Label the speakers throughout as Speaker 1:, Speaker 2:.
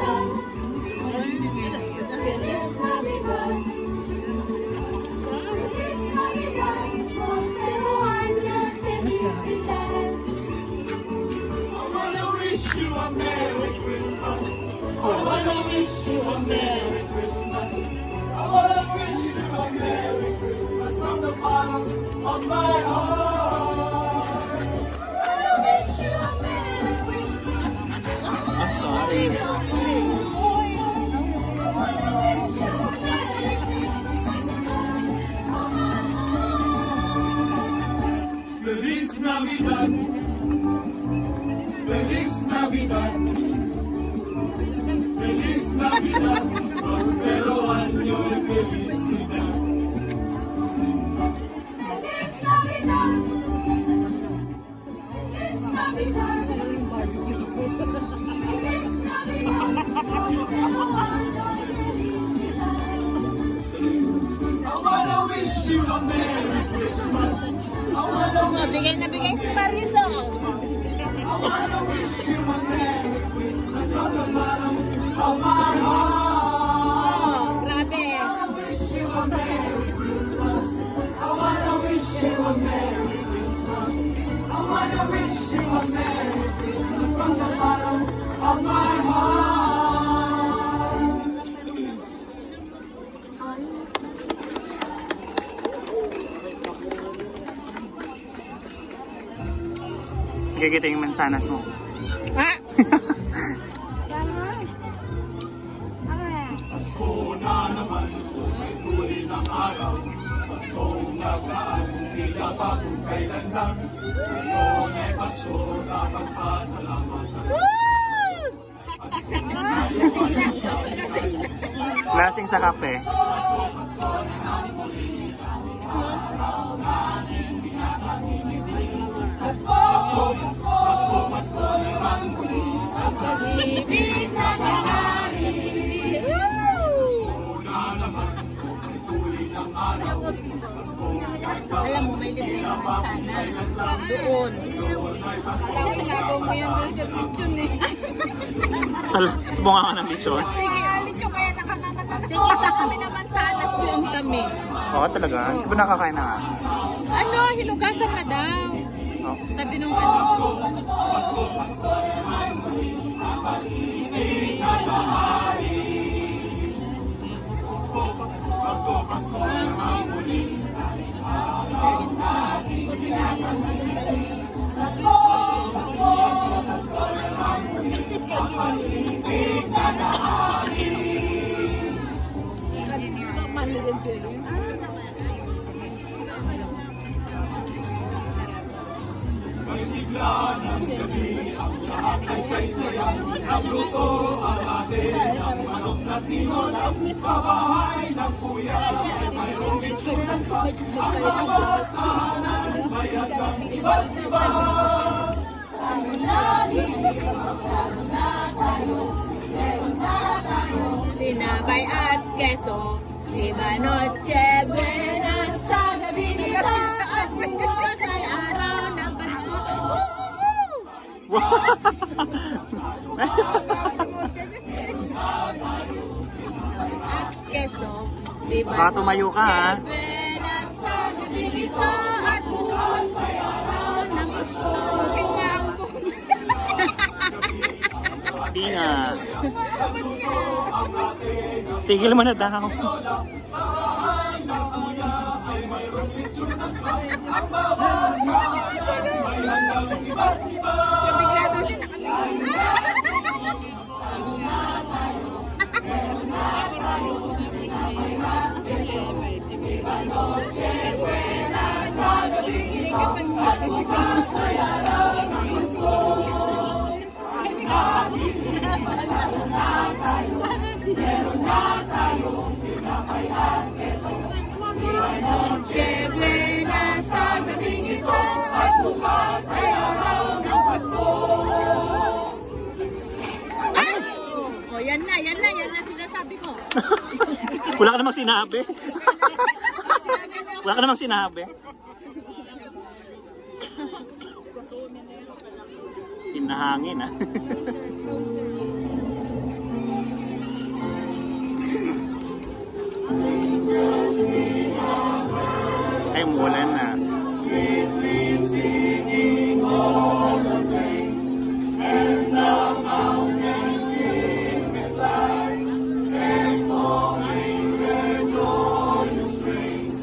Speaker 1: Feliz Navidad, Feliz Navidad, Feliz Navidad, prospero año de felicidad.
Speaker 2: Feliz Navidad, Feliz Navidad, Feliz Navidad, prospero año de felicidad.
Speaker 1: I wanna wish you a Merry Christmas.
Speaker 3: Bigay na bigay si Pariso.
Speaker 1: I wanna wish you a Merry Christmas from the bottom of my heart.
Speaker 3: Grabe.
Speaker 1: I wanna wish you a Merry Christmas. I wanna wish you a Merry Christmas. I wanna wish you a Merry Christmas from the bottom of my heart.
Speaker 4: Gagita yung mansanas mo.
Speaker 3: Ah!
Speaker 1: Pasko na naman, may tuli ng araw. Paskong nagdaan, tila pa kung kailan lang. Ngayon ay Pasko na pagpasalamat.
Speaker 4: Lasing sa kape.
Speaker 1: Pasko na natin muli, araw natin pinapamimili. Pasko na naman muli, ang
Speaker 3: Ibig na kahari.
Speaker 1: Pasko na naman, may tuli ng araw. Paskong nagdaan,
Speaker 3: Alam mo, may libre naman sana. Doon. Alam ko, nagaw mo yan doon sa pichon eh.
Speaker 4: Sa bunga ka ng bichon.
Speaker 3: Sige, alis ko kaya nakakatatas. Sige, sa kami naman sana yung tamis.
Speaker 4: Oo, talaga. Hindi ko nakakain na nga.
Speaker 3: Ano, hinugasan na daw.
Speaker 4: Oh.
Speaker 3: Sabi nung ano.
Speaker 1: May sigla ng gabi, ang lahat ay kay saya. Nagluto ang ate ng manok na tinola. Sa bahay ng kuya ay mayroong bitsunan pa. Ang mga tahanan may hanggang iba't iba.
Speaker 2: Tayo na, magsama na tayo. Meron na tayo.
Speaker 3: Tinapay at keso. Iba noche buena sa gabi nito. At bukas ay araw ng Pasko. At keso. Iba
Speaker 4: Baka tumayo ka, ha?
Speaker 3: noche buena sa gabi nito. At bukas ay araw ng Pasko. Smoking nga ang bukas.
Speaker 4: Hindi nga. Tigil mo na daw.
Speaker 3: Noche buena sa gabing ito. At bukas ay araw ng Pasko. Ay! O, yan na sinasabi ko.
Speaker 4: Wala ka namang sinabi. Wala ka namang sinabi. Hinahangin, ha? Ay, umulan na.
Speaker 1: Sweetly singing o'er the plains and the mountains sing with light, echoing their joyous strains.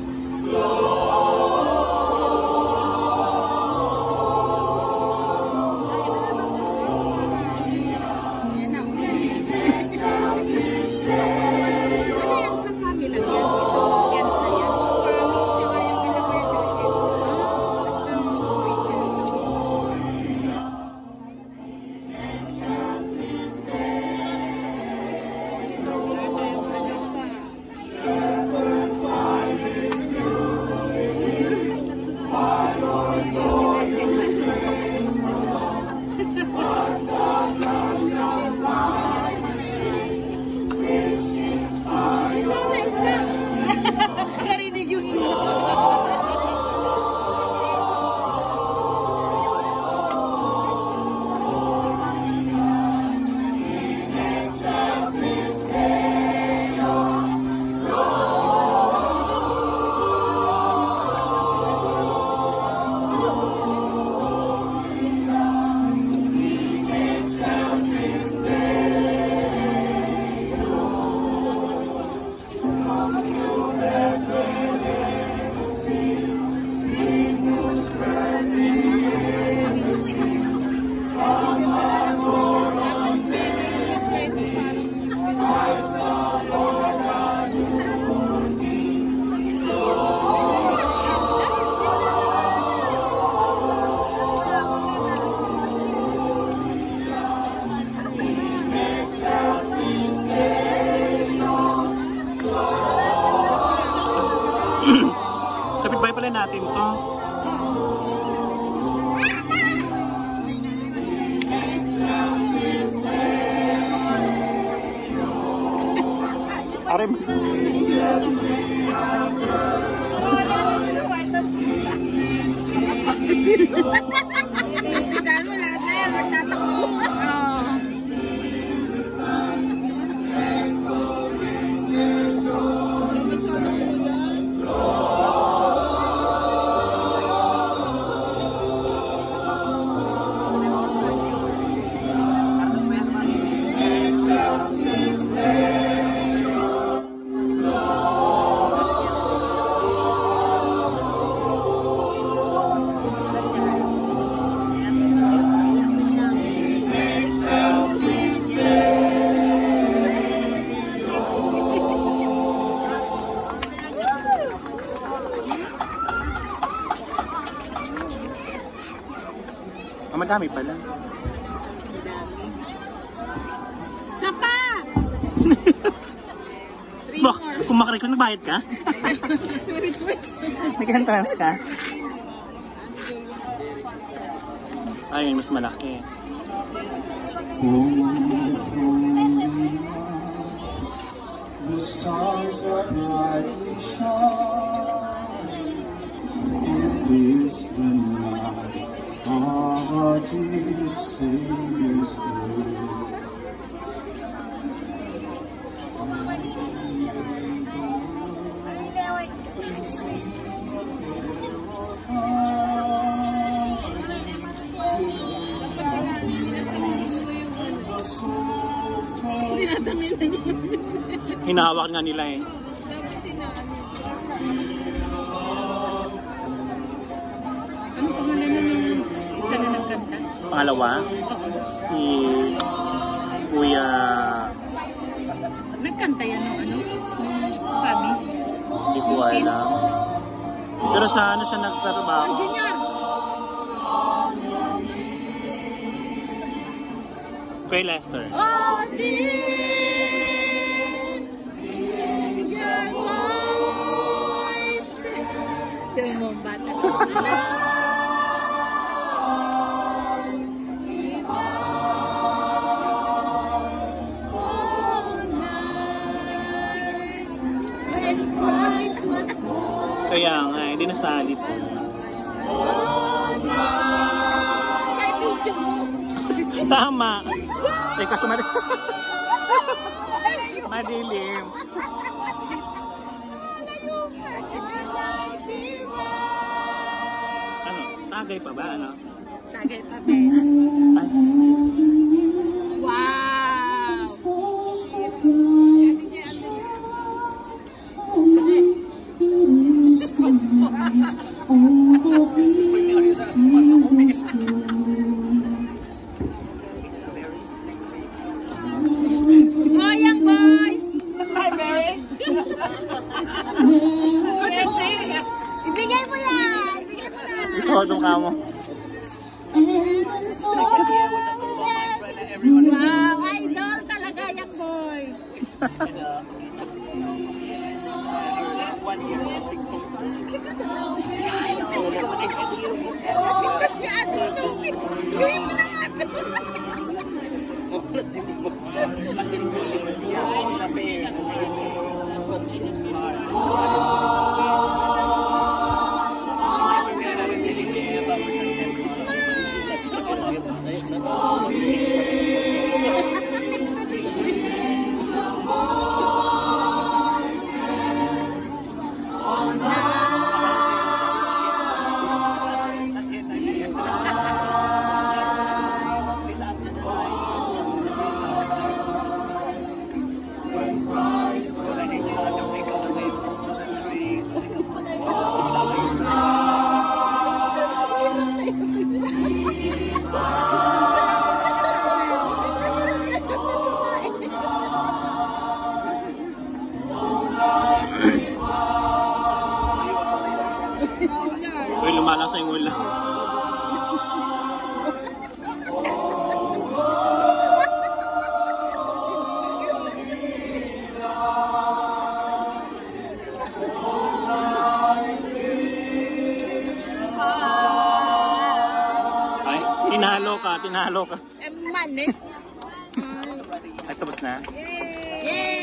Speaker 4: Kapitbahay pala natin to. Arim.
Speaker 3: Saan mo lahat na yan? Magtatakbo.
Speaker 4: Madami pala.
Speaker 3: Sapa!
Speaker 4: Kung makarecord, nagbayad ka? Nag-entrance ka? Ayun, mas malaki.
Speaker 1: The stars are brightly shining. It is the night of our dear Savior's birth.
Speaker 4: Hinahawak nga nila eh.
Speaker 3: Ano pangalan ng isa na nagkanta?
Speaker 4: Pangalawa, si Kuya...
Speaker 3: Nagkanta yan nung ano? Nung Fabi?
Speaker 4: Hindi ko alam. Pero sa ano siya nagtrabaho?
Speaker 3: Ang Junior!
Speaker 4: Kuya Lester.
Speaker 3: Oh, dear! Yung bata ko.
Speaker 4: Kaya nga, hindi nasali po.
Speaker 3: Siya video mo.
Speaker 4: Tama. Teka, sumali. Madilim. Ano? Tagay pa ba? Ano?
Speaker 3: Tagay pa, be.
Speaker 4: Ay.
Speaker 3: Wow! Goyang boy! Hi, Mary! What is it? Ibigay mo yan! Ibigay mo yan!
Speaker 4: Ikaw, doon ka mo.
Speaker 3: Wow! Idol talaga yung boy!
Speaker 4: Uy, lumalas yung ulo. Ay, tinalo ka.
Speaker 3: Man eh.
Speaker 4: Ay, tapos na.
Speaker 3: Yay!